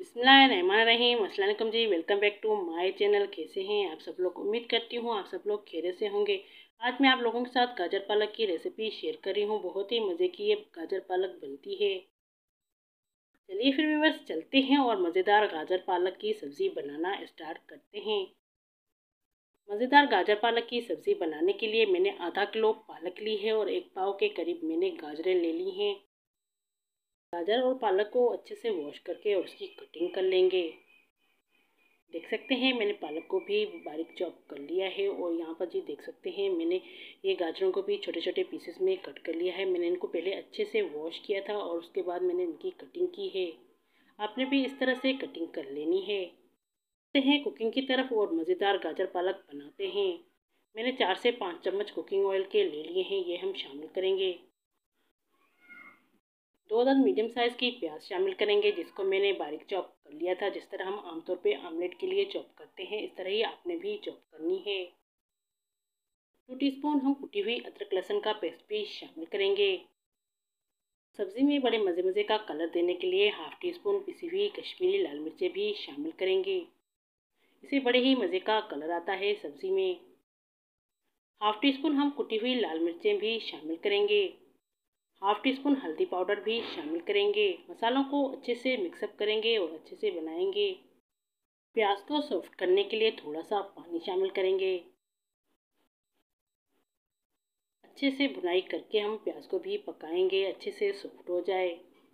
बिस्मिल्लाहिर्रहमानिर्रहीम। अस्सलाम वालेकुम जी। Welcome back to my channel. कैसे हैं आप सब लोग? उम्मीद करती हूँ आप सब लोग खैरियत से होंगे। आज मैं आप लोगों के साथ गाजर पालक की रेसिपी शेयर कर रही हूँ। बहुत ही मज़े की ये गाजर पालक बनती है। चलिए फिर व्यूअर्स चलते हैं और मज़ेदार गाजर पालक की सब्ज़ी बनाना स्टार्ट करते हैं। मज़ेदार गाजर पालक की सब्ज़ी बनाने के लिए मैंने आधा किलो पालक ली है और 1 पाव के करीब मैंने गाजरें ले ली हैं। गाजर और पालक को अच्छे से वॉश करके और उसकी कटिंग कर लेंगे। देख सकते हैं मैंने पालक को भी बारीक चॉप कर लिया है और यहाँ पर जी देख सकते हैं मैंने ये गाजरों को भी छोटे छोटे पीसेस में कट कर लिया है। मैंने इनको पहले अच्छे से वॉश किया था और उसके बाद मैंने इनकी कटिंग की है। आपने भी इस तरह से कटिंग कर लेनी है। चलते हैं कुकिंग की तरफ और मज़ेदार गाजर पालक बनाते हैं। मैंने 4 से 5 चम्मच कुकिंग ऑयल के ले लिए हैं, ये हम शामिल करेंगे। 2 अदद मीडियम साइज़ की प्याज शामिल करेंगे जिसको मैंने बारीक चॉप कर लिया था। जिस तरह हम आमतौर पे आमलेट के लिए चॉप करते हैं इस तरह ही आपने भी चॉप करनी है। 2 टीस्पून हम कुटी हुई अदरक लहसुन का पेस्ट भी शामिल करेंगे। सब्ज़ी में बड़े मज़े का कलर देने के लिए हाफ़ टी स्पून पिसी हुई कश्मीरी लाल मिर्चें भी शामिल करेंगे। इसे बड़े ही मज़े का कलर आता है सब्ज़ी में। हाफ़ टी स्पून हम कुटी हुई लाल मिर्चें भी शामिल करेंगे। हाफ़ टी स्पून हल्दी पाउडर भी शामिल करेंगे। मसालों को अच्छे से मिक्सअप करेंगे और अच्छे से बनाएंगे। प्याज को सॉफ्ट करने के लिए थोड़ा सा पानी शामिल करेंगे। अच्छे से भुनाई करके हम प्याज को भी पकाएंगे अच्छे से सॉफ्ट हो जाए।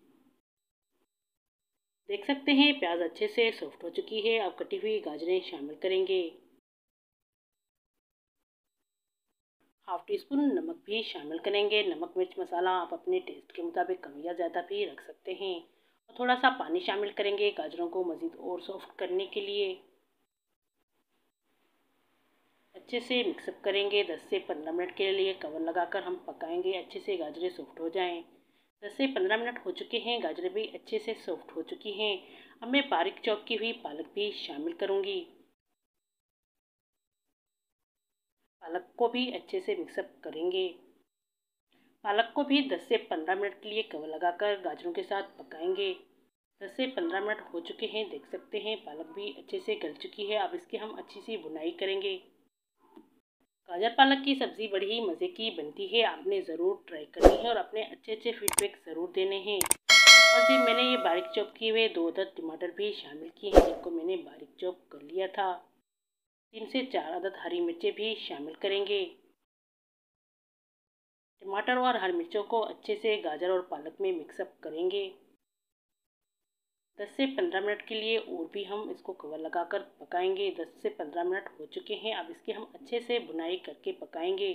देख सकते हैं प्याज अच्छे से सॉफ्ट हो चुकी है। अब कटी हुई गाजरें शामिल करेंगे। हाफ़ टी स्पून नमक भी शामिल करेंगे। नमक मिर्च मसाला आप अपने टेस्ट के मुताबिक कम या ज़्यादा भी रख सकते हैं। और थोड़ा सा पानी शामिल करेंगे गाजरों को मज़ीद और सॉफ्ट करने के लिए। अच्छे से मिक्सअप करेंगे। 10 से 15 मिनट के लिए कवर लगाकर हम पकाएंगे अच्छे से गाजरें सॉफ्ट हो जाएं। 10 से 15 मिनट हो चुके हैं, गाजरें भी अच्छे से सॉफ्ट हो चुकी हैं। अब मैं बारीक चॉप की हुई पालक भी शामिल करूंगी। पालक को भी अच्छे से मिक्सअप करेंगे। पालक को भी 10 से 15 मिनट के लिए कवर लगाकर गाजरों के साथ पकाएंगे। 10 से 15 मिनट हो चुके हैं, देख सकते हैं पालक भी अच्छे से गल चुकी है। अब इसकी हम अच्छी सी भुनाई करेंगे। गाजर पालक की सब्ज़ी बड़ी ही मज़े की बनती है, आपने ज़रूर ट्राई करनी है और अपने अच्छे फीडबैक ज़रूर देने हैं। और जी मैंने ये बारीक चॉप किए हुए 2 अदद टमाटर भी शामिल किए हैं जिनको मैंने बारीक चॉप कर लिया था। 3 से 4 अदद हरी मिर्चें भी शामिल करेंगे। टमाटर और हरी मिर्चों को अच्छे से गाजर और पालक में मिक्सअप करेंगे। 10 से 15 मिनट के लिए और भी हम इसको कवर लगाकर पकाएंगे। 10 से 15 मिनट हो चुके हैं, अब इसकी हम अच्छे से भुनाई करके पकाएंगे।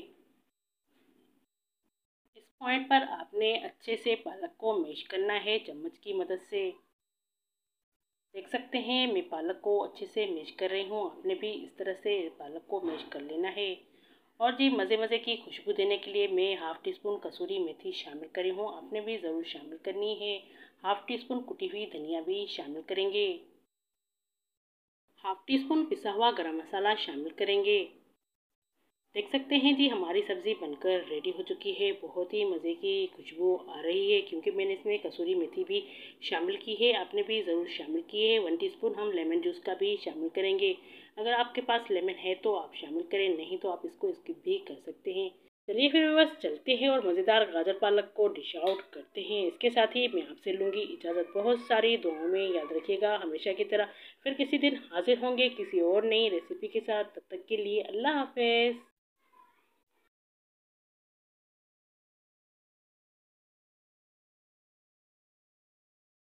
इस पॉइंट पर आपने अच्छे से पालक को मैश करना है चम्मच की मदद से। देख सकते हैं मैं पालक को अच्छे से मैश कर रही हूँ, आपने भी इस तरह से पालक को मैश कर लेना है। और जी मज़े की खुशबू देने के लिए मैं हाफ़ टी स्पून कसूरी मेथी शामिल करी हूँ, आपने भी ज़रूर शामिल करनी है। हाफ़ टी स्पून कुटी हुई धनिया भी शामिल करेंगे। हाफ़ टी स्पून पिसा हुआ गरम मसाला शामिल करेंगे। देख सकते हैं जी हमारी सब्ज़ी बनकर रेडी हो चुकी है। बहुत ही मज़े की खुशबू आ रही है क्योंकि मैंने इसमें कसूरी मेथी भी शामिल की है, आपने भी ज़रूर शामिल की है। 1 टीस्पून हम लेमन जूस का भी शामिल करेंगे। अगर आपके पास लेमन है तो आप शामिल करें, नहीं तो आप इसको स्किप भी कर सकते हैं। चलिए फिर बस चलते हैं और मज़ेदार गाजर पालक को डिश आउट करते हैं। इसके साथ ही मैं आपसे लूँगी इजाज़त। बहुत सारी दुआओं में याद रखिएगा हमेशा की तरह। फिर किसी दिन हाजिर होंगे किसी और नई रेसिपी के साथ। तब तक के लिए अल्लाह हाफ़िज़।